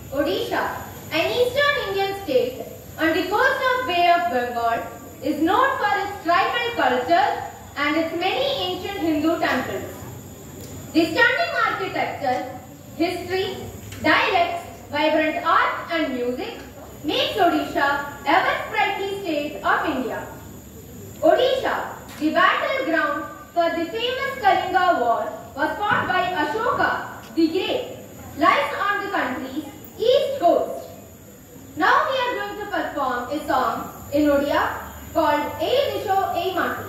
Odisha, an eastern Indian state on the coast of Bay of Bengal, is known for its tribal culture and its many ancient Hindu temples. The stunning architecture, history, dialects, vibrant art and music makes Odisha ever sprightly state of India. Odisha, the battleground for the famous Kalinga War, was fought by Ashoka the Great, lies on the country's east coast. Now we are going to perform a song in Odia called Ei Disho Ei Mati.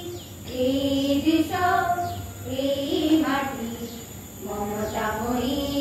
Mama